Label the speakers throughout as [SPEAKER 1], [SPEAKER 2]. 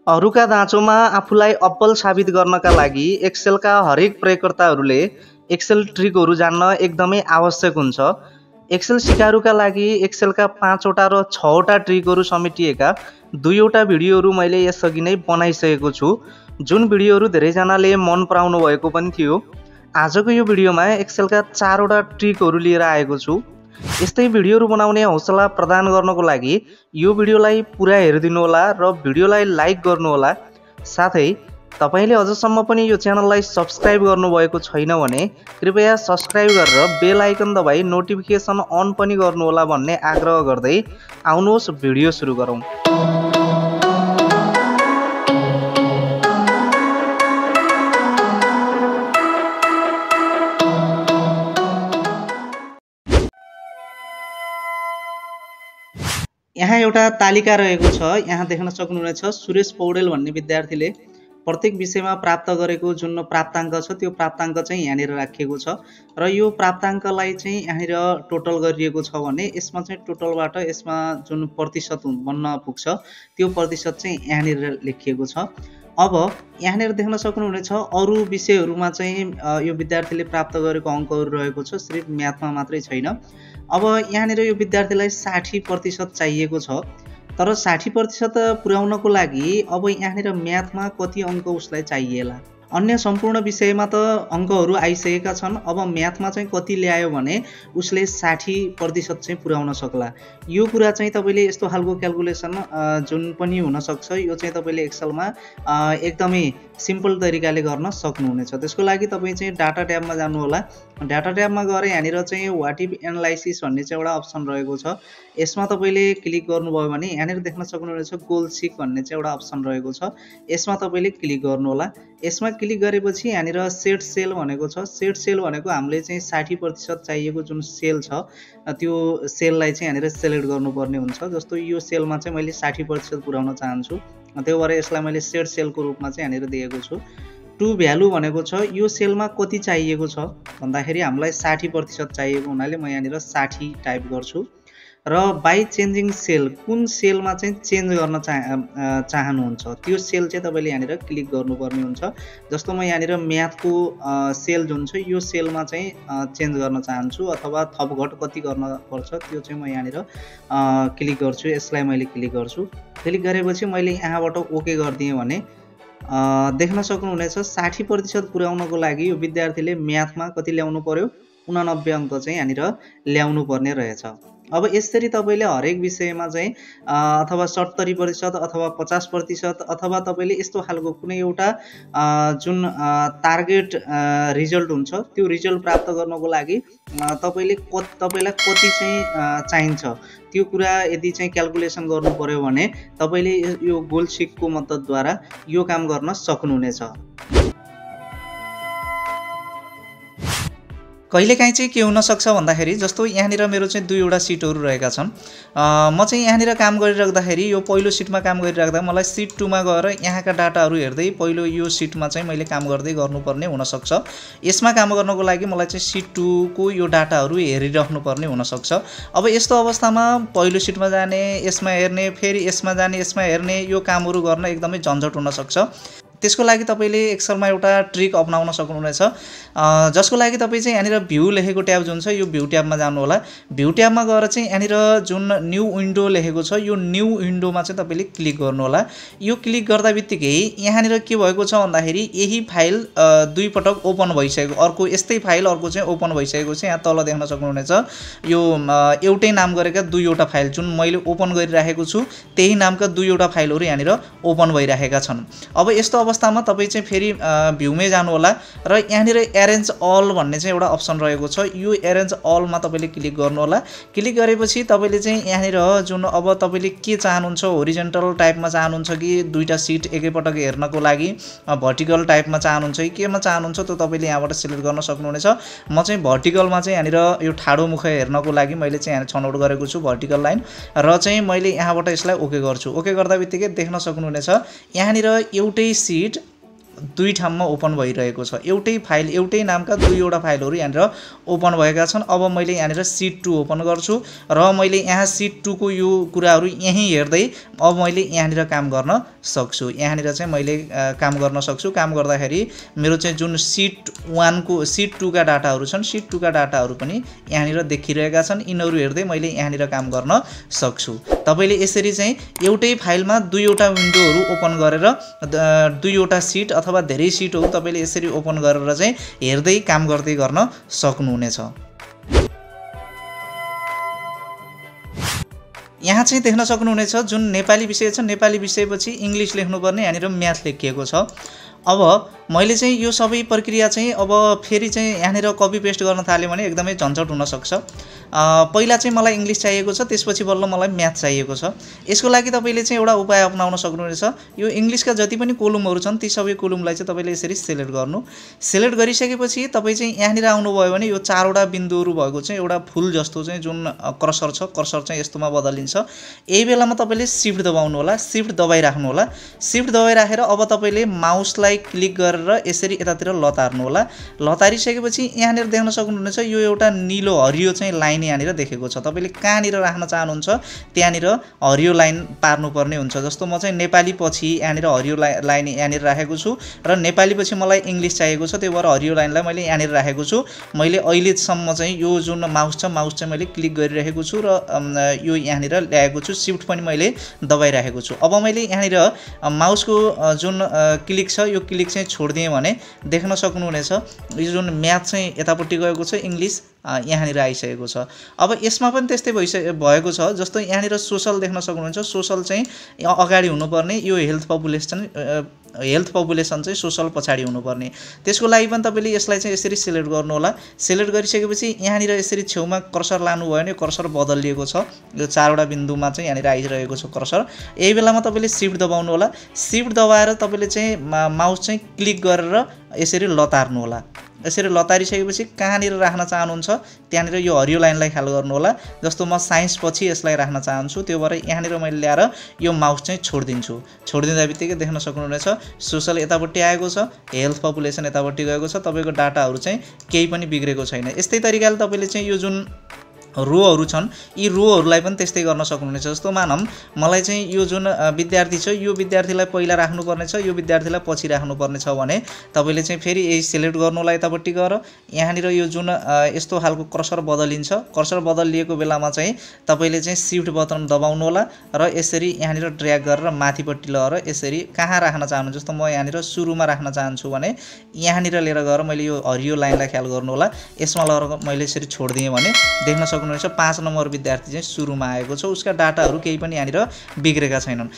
[SPEAKER 1] अरूका दाँचोमा आफूलाई अब्बल साबित गर्नका लागि एक्सेलका हरेक प्रयोगकर्ताहरूले एक्सेल ट्रिकहरू जान्न एकदमै आवश्यक हुन्छ। एक्सेल सिकारुका लागि एक्सेलका 5वटा र 6वटा ट्रिकहरू समेटिएका 2वटा भिडियोहरू मैले यसअघि नै बनाइसकेको छु, जुन भिडियोहरू धेरैजनाले मन पराउनु भएको पनि थियो। आजको यो भिडियोमा एक्सेलका 4वटा ट्रिकहरू लिएर आएको छु। यस्तै भिडियोहरू बनाउने हौसला प्रदान गर्नको लागि यो भिडियोलाई पुरा हेरिदिनु होला र भिडियोलाई लाइक गर्नु होला। साथै तपाईले अझसम्म पनि यो च्यानललाई सब्स्क्राइब गर्नुभएको छैन भने कृपया सब्स्क्राइब गरेर बेल आइकन दबाई नोटिफिकेसन अन पनि गर्नु होला भन्ने आग्रह गर्दै आउनुहोस् भिडियो सुरु गरौँ। यहाँ एउटा तालिका रहेको छ। यहाँ देख्न सक्नुहुनेछ सुरेश पौडेल भन्ने विद्यार्थीले प्रत्येक विषयमा प्राप्त गरेको जुन प्राप्ताङ्क छ त्यो प्राप्ताङ्क चाहिँ यहाँनिर राखिएको छ र यो प्राप्ताङ्कलाई चाहिँ यहाँनिर टोटल गरिएको छ भने यसमा चाहिँ टोटलबाट यसमा जुन प्रतिशत बन्न पुग्छ त्यो प्रतिशत चाहिँ यहाँनिर लेखिएको छ। अब यहाँनिर देख्न सक्नुहुनेछ अरू विषयहरूमा चाहिँ यो विद्यार्थीले प्राप्त गरेको अङ्कहरू रहेको छ, सिर्फ म्याथमा मात्रै छैन। अब यहाँनिर यो विद्यार्थीलाई 60% चाहिएको छ, तर 60% पुर्याउनको लागि अब यहाँनिर म्याथमा कति अङ्क उसलाई चाहिएला। अन्य सम्पूर्ण विषयमा त अङ्कहरू आइसकेका छन्, अब म्याथमा चाहिँ कति ल्यायो भने उसले 60% चाहिँ पुर्याउन सक्ला। यो कुरा चाहिँ तपाईँले यस्तो खालको क्याल्कुलेसन जुन पनि हुनसक्छ यो चाहिँ तपाईँले एक्सेलमा एकदमै सिम्पल तरिकाले गर्न सक्नुहुनेछ। त्यसको लागि तपाईँ चाहिँ डाटा ट्याबमा जानुहोला। डाटा ट्याबमा गएर यहाँनिर चाहिँ वाट इफ एनालाइसिस भन्ने चाहिँ एउटा अप्सन रहेको छ। यसमा तपाईँले क्लिक गर्नुभयो भने यहाँनिर देख्न सक्नुहुनेछ गोल सिक भन्ने चाहिँ एउटा अप्सन रहेको छ। यसमा तपाईँले क्लिक गर्नुहोला। यसमा क्लिक गरेपछि यहाँनिर सेट सेल भनेको छ। सेट सेल भनेको हामीले चाहिँ 60% चाहिएको जुन सेल छ त्यो सेललाई चाहिँ यहाँनिर सेलेक्ट गर्नुपर्ने हुन्छ। जस्तो यो सेलमा चाहिँ मैले 60% पुर्याउन चाहन्छु, त्यही भएर यसलाई मैले सेट सेलको रूपमा चाहिँ यहाँनिर दिएको छु। टु भ्यालु भनेको छ यो सेलमा कति चाहिएको छ भन्दाखेरि हामीलाई 60% चाहिएको हुनाले म यहाँनिर 60 टाइप गर्छु र बाई चेन्जिङ सेल कुन सेलमा चाहिँ चेन्ज गर्न चाहनुहुन्छ त्यो सेल चाहिँ तपाईँले यहाँनिर क्लिक गर्नुपर्ने हुन्छ। जस्तो म यहाँनिर म्याथको सेल जुन छ यो सेलमा चाहिँ चेन्ज गर्न चाहन्छु अथवा थपघट कति गर्न पर्छ त्यो चाहिँ म यहाँनिर क्लिक गर्छु। यसलाई मैले क्लिक गर्छु। क्लिक गरेपछि मैले यहाँबाट ओके गरिदिएँ भने देख्न सक्नुहुनेछ 60% पुर्याउनको लागि यो विद्यार्थीले म्याथमा कति ल्याउनु पर्यो 89 अङ्क चाहिँ यहाँनिर ल्याउनु पर्ने रहेछ। अब यसरी तपाईँले हरेक विषयमा चाहिँ अथवा 70% अथवा 50% अथवा तपाईँले यस्तो खालको कुनै एउटा जुन टार्गेट रिजल्ट हुन्छ त्यो रिजल्ट प्राप्त गर्नको लागि तपाईँलाई कति चाहिँ चाहिन्छ त्यो कुरा यदि चाहिँ क्याल्कुलेसन गर्नु पर्यो भने तपाईँले यो गोल सिकको मद्दतद्वारा यो काम गर्न सक्नुहुनेछ। कहिलेकाहीँ चाहिँ के हुनसक्छ भन्दाखेरि जस्तो यहाँनिर मेरो चाहिँ 2वटा सिटहरू रहेका छन्। म चाहिँ यहाँनिर काम गरिराख्दाखेरि यो पहिलो सिटमा काम गरिराख्दा मलाई सिट 2मा गएर यहाँका डाटाहरू हेर्दै पहिलो यो सिटमा चाहिँ मैले काम गर्दै गर्नुपर्ने हुनसक्छ। यसमा काम गर्नको लागि मलाई चाहिँ सिट 2को यो डाटाहरू हेरिराख्नुपर्ने हुनसक्छ। अब यस्तो अवस्थामा पहिलो सिटमा जाने, यसमा हेर्ने, फेरि यसमा जाने, यसमा हेर्ने यो कामहरू गर्न एकदमै झन्झट हुनसक्छ। त्यसको लागि तपाईँले एक्सेलमा एउटा ट्रिक अपनाउन सक्नुहुनेछ, जसको लागि तपाईँ चाहिँ यहाँनिर भ्यू लेखेको ट्याब जुन छ यो भ्यू ट्याबमा जानुहोला। भ्यू ट्याबमा गएर चाहिँ यहाँनिर जुन न्यू विन्डो लेखेको छ यो न्यू विन्डोमा चाहिँ तपाईँले क्लिक गर्नुहोला। यो क्लिक गर्दा बित्तिकै यहाँनिर के भएको छ भन्दाखेरि यही फाइल 2 पटक ओपन भइसकेको, अर्को यस्तै फाइल अर्को चाहिँ ओपन भइसकेको छ। यहाँ तल देख्न सक्नुहुनेछ यो एउटै नाम गरेका 2वटा फाइल जुन मैले ओपन गरिराखेको छु त्यही नामका 2वटा फाइलहरू यहाँनिर ओपन भइराखेका छन्। अब यस्तो अवस्थामा तपाईँ चाहिँ फेरि भ्यूमै जानुहोला र यहाँनिर एरेन्ज अल भन्ने चाहिँ एउटा अप्सन रहेको छ। यो एरेन्ज अलमा तपाईँले क्लिक गर्नुहोला। क्लिक गरेपछि तपाईँले चाहिँ यहाँनिर जुन अब तपाईँले के चाहनुहुन्छ, होरिजेन्टल टाइपमा चाहनुहुन्छ कि 2टा सिट एकैपटक हेर्नको लागि, भर्टिकल टाइपमा चाहनुहुन्छ कि केमा चाहनुहुन्छ त्यो तपाईँले यहाँबाट सिलेक्ट गर्न सक्नुहुनेछ। म चाहिँ भर्टिकलमा चाहिँ यहाँनिर यो ठाडो मुख हेर्नको लागि मैले चाहिँ यहाँ छनौट गरेको छु भर्टिकल लाइन र चाहिँ मैले यहाँबाट यसलाई ओके गर्छु। ओके गर्दा बित्तिकै देख्न सक्नुहुनेछ यहाँनिर एउटै सिट दुई ठाउँमा ओपन भइरहेको छ। एउटै फाइल एउटै नामका दुईवटा फाइलहरू यहाँनिर ओपन भएका छन्। अब मैले यहाँनिर सिट 2 ओपन गर्छु र मैले यहाँ सिट 2 को यो कुराहरू यहीँ हेर्दै अब मैले यहाँनिर काम गर्न सक्छु। यहाँनिर चाहिँ मैले काम गर्न सक्छु। काम गर्दाखेरि मेरो चाहिँ जुन सिट 1 को सिट 2 का डाटाहरू छन्, सिट 2 का डाटाहरू पनि यहाँनिर देखिरहेका छन्। यिनीहरू हेर्दै मैले यहाँनिर काम गर्न सक्छु। तपाईले यसरी चाहिँ एउटै फाइलमा दुईवटा विन्डोहरू ओपन गरेर दुईवटा सिट अथवा धेरै सिटहरू तपाईले यसरी ओपन गरेर चाहिँ हेर्दै काम गर्दै गर्न सक्नुहुनेछ। यहाँ चाहिँ देख्न सक्नुहुनेछ जुन नेपाली विषय छ, नेपाली विषयपछि इङ्ग्लिस लेख्नुपर्ने यहाँनिर म्याथ लेखिएको छ। अब मैले चाहिँ यो सबै प्रक्रिया चाहिँ अब फेरि चाहिँ यहाँनिर कपी पेस्ट गर्न थाल्यो भने एकदमै झन्झट हुन सक्छ। पहिला चाहिँ मलाई इङ्ग्लिस चाहिएको छ, त्यसपछि बल्ल मलाई म्याथ चाहिएको छ। यसको लागि तपाईले चाहिँ एउटा उपाय अपनाउन सक्नुहुनेछ। यो इङ्ग्लिसका जति पनि कोलमहरू छन् ती सबै कोलमलाई चाहिँ तपाईले यसरी सिलेक्ट गर्नु। सिलेक्ट गरिसकेपछि तपाई चाहिँ यहाँनिर आउनुभयो भने यो चारवटा बिन्दुहरू भएको चाहिँ एउटा फुल जस्तो चाहिँ जुन कर्सर छ, कर्सर चाहिँ यस्तोमा बदलिन्छ। यही बेलामा तपाईले शिफ्ट दबाउनु होला, शिफ्ट दबाइराख्नु होला। शिफ्ट दबाइराखेर अब तपाईले माउसलाई क्लिक गरेर यसरी यतातिर लतार्नु होला। लतारिसकेपछि यहाँनिर देख्न सक्नुहुनेछ यो एउटा नीलो हरियो चाहिँ लाइन यहाँनिर देखेको छ। तपाईले कहाँनिर राख्न चाहनुहुन्छ त्यहाँनिर हरियो लाइन पार्नुपर्ने हुन्छ। जस्तो म चाहिँ नेपाली पछि यहाँनिर हरियो लाइन यहाँनिर राखेको छु र नेपाली पछि मलाई इङ्ग्लिस चाहिएको छ, त्यही भएर हरियो लाइनलाई मैले यहाँनिर राखेको छु। मैले अहिलेसम्म चाहिँ यो जुन माउस छ, माउस चाहिँ मैले क्लिक गरिरहेको छु र यो यहाँनिर ल्याएको छु। शिफ्ट पनि मैले दबाइराखेको छु। अब मैले यहाँनिर माउसको जुन क्लिक छ यो क्लिक चाहिँ छोडिदिएँ भने देख्न सक्नुहुनेछ यो जुन म्याथ चाहिँ यतापट्टि गएको छ, इङ्ग्लिस यहाँनिर आइसकेको छ। अब यसमा पनि त्यस्तै भएको छ। जस्तो यहाँनिर सोसल देख्न सक्नुहुन्छ, सोसल चाहिँ अगाडि हुनुपर्ने, यो हेल्थ पपुलेसन चाहिँ सोसल पछाडि हुनुपर्ने। त्यसको लागि पनि तपाईले यसलाई चाहिँ यसरी सिलेक्ट गर्नु होला। सिलेक्ट गरिसकेपछि यहाँनिर यसरी छेउमा कर्सर लानुभयो भने कर्सर बदलिएको छ। यो चारवटा बिन्दुमा चाहिँ यहाँनिर आइरहेको छ कर्सर। यही बेलामा तपाईले शिफ्ट दबाउनु होला। शिफ्ट दबाएर तपाईले चाहिँ माउस चाहिँ क्लिक गरेर यसरी लतार्नु होला। यसरी लतारिसकेपछि कहाँनिर राख्न चाहनुहुन्छ त्यहाँनिर यो हरियो लाइनलाई ख्याल गर्नु होला। जस्तो म साइन्स पछि यसलाई राख्न चाहन्छु, त्यो भएर यहाँनिर मैले ल्याएर यो माउस चाहिँ छोडिदिन्छु। छोडिदिँदा बित्तिकै देख्न सक्नुहुनेछ सोसल यतापट्टि आएको छ, हेल्थ पपुलेसन यतापट्टि गएको छ। तपाईको डाटाहरू चाहिँ केही पनि बिग्रेको छैन। यस्तै तरिकाले तपाईले चाहिँ यो जुन रोहरू छन् यी रोहरूलाई पनि त्यस्तै गर्न सक्नुहुनेछ। जस्तो मानौँ मलाई चाहिँ यो जुन विद्यार्थी छ यो विद्यार्थीलाई पहिला राख्नुपर्ने छ, यो विद्यार्थीलाई पछि राख्नुपर्ने छ भने तपाईले चाहिँ फेरि यही सिलेक्ट गर्नुलाई यतापट्टि गएर यहाँनिर यो जुन यस्तो खालको कर्सर बदलिन्छ। कर्सर बदलिएको बेलामा चाहिँ तपाईले चाहिँ शिफ्ट बटन दबाउनु होला र यसरी यहाँनिर ड्र्याग गरेर माथिपट्टि लगेर यसरी कहाँ राख्न चाहनुहुन्छ। जस्तो म यहाँनिर सुरुमा राख्न चाहन्छु भने यहाँनिर लिएर गएर मैले यो हरियो लाइनलाई ख्याल गर्नु होला। यसमा लगेर मैले यसरी छोडिदिएँ भने देख्न सक्नुहुन्छ 5 नम्बर विद्यार्थी चाहिँ सुरुमा आएको छ। उसका डाटाहरू केही पनि यहाँनिर बिग्रेका छैनन्।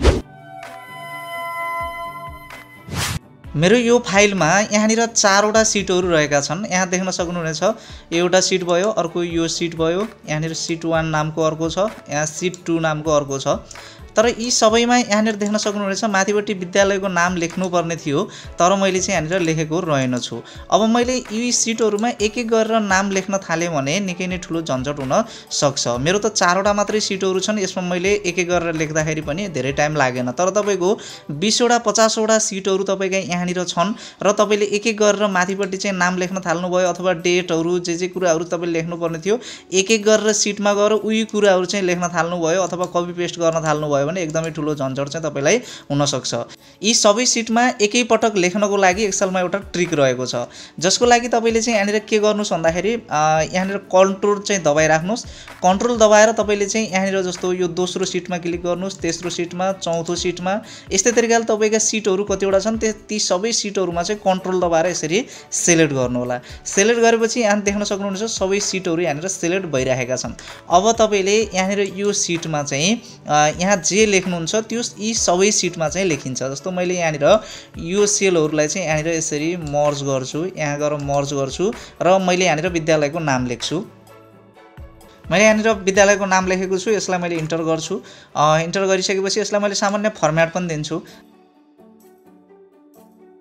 [SPEAKER 1] मेरो यो फाइलमा यहाँनिर चारवटा सिटहरू रहेका छन्। यहाँ देख्न सक्नुहुनेछ एउटा सिट भयो, अर्को यो सिट भयो, यहाँनिर सिट 1 नामको अर्को छ, यहाँ सिट 2 नामको अर्को छ। तर यी सबैमा यहाँनिर देख्न सक्नुहुनेछ माथिपट्टि विद्यालयको नाम लेख्नुपर्ने थियो, तर मैले चाहिँ यहाँनिर लेखेको रहेनछु। अब मैले यी सिटहरूमा एक एक गरेर नाम लेख्न थालेँ भने निकै नै ठुलो झन्झट हुन सक्छ। मेरो त 4वटा मात्रै सिटहरू छन्, यसमा मैले एक एक गरेर लेख्दाखेरि पनि धेरै टाइम लागेन। तर तपाईको 20वटा 50वटा सिटहरू तपाईका यहाँनिर छन् र तपाईले एक एक गरेर माथिपट्टि चाहिँ नाम लेख्न थाल्नुभयो अथवा डेटहरू जे कुराहरू तपाईले लेख्नुपर्ने थियो एक एक गरेर सिटमा गएर उही कुराहरू चाहिँ लेख्न थाल्नुभयो अथवा कपी पेस्ट गर्न थाल्नुभयो भने एकदमै ठुलो झन्झट चाहिँ तपाईलाई हुन सक्छ। यी सबै सिटमा एकै पटक लेख्नको लागि एक्सेलमा एउटा ट्रिक रहेको छ, जसको लागि तपाईले चाहिँ यहाँनिर के गर्नुस् भन्दाखेरि यहाँनिर कन्ट्रोल चाहिँ दबाइराख्नुस्। कन्ट्रोल दबाएर तपाईले चाहिँ यहाँनिर जस्तो यो दोस्रो सिटमा क्लिक गर्नुस्, तेस्रो सिटमा, चौथो सिटमा, यस्तै तरिकाले तपाईका सिटहरू कतिवटा छन् ती सबै सिटहरूमा चाहिँ कन्ट्रोल दबाएर यसरी सिलेक्ट गर्नु होला। सिलेक्ट गरेपछि यहाँ देख्न सक्नुहुन्छ सबै सिटहरू यहाँनिर सिलेक्ट भइरहेका छन्। अब तपाईले यहाँनिर यो सिटमा चाहिँ यहाँ जे लेख्नुहुन्छ त्यो यी सबै सिटमा चाहिँ लेखिन्छ। जस्तो मैले यहाँनिर यो सेलहरूलाई चाहिँ यहाँनिर यसरी मर्ज गर्छु, यहाँ गएर मर्ज गर्छु र मैले यहाँनिर विद्यालयको नाम लेख्छु। मैले यहाँनिर विद्यालयको नाम लेखेको छु, यसलाई मैले इन्टर गर्छु। इन्टर गरिसकेपछि यसलाई मैले सामान्य फर्म्याट पनि दिन्छु।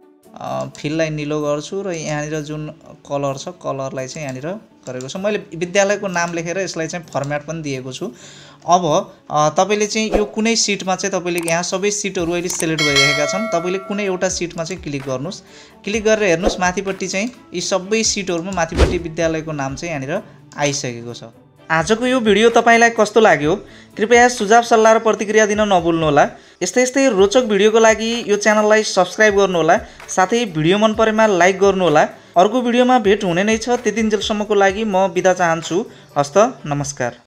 [SPEAKER 1] फिललाई निलो गर्छु र यहाँनिर जुन कलर छ कलरलाई चाहिँ यहाँनिर गरेको छु। मैले विद्यालयको नाम लेखेर यसलाई चाहिँ फर्म्याट पनि दिएको छु। अब तपाईले चाहिँ यो कुनै सिटमा चाहिँ तपाईले यहाँ सबै सिटहरू अहिले सिलेक्ट भइरहेका छन्। तपाईले कुनै एउटा सिटमा चाहिँ क्लिक गर्नुस्। क्लिक गरेर हेर्नुस् माथिपट्टि चाहिँ यी सबै सिटहरुमा माथिपट्टि विद्यालयको नाम चाहिँ यहाँनिर आइसकेको छ। आजको यो भिडियो तपाईलाई कस्तो लाग्यो? कृपया सुझाव सल्लाह र प्रतिक्रिया दिन नभुल्नुहोला। यस्तै रोचक भिडियोको लागि यो च्यानललाई सब्स्क्राइब गर्नुहोला। साथै भिडियो मन परेमा लाइक गर्नुहोला। अर्को भिडियोमा भेट हुने नै छ। त्यतिन्जेलसम्मको लागि म बिदा चाहन्छु। हस्त नमस्कार।